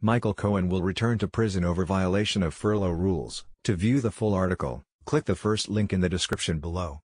Michael Cohen will return to prison over violation of furlough rules. To view the full article, click the first link in the description below.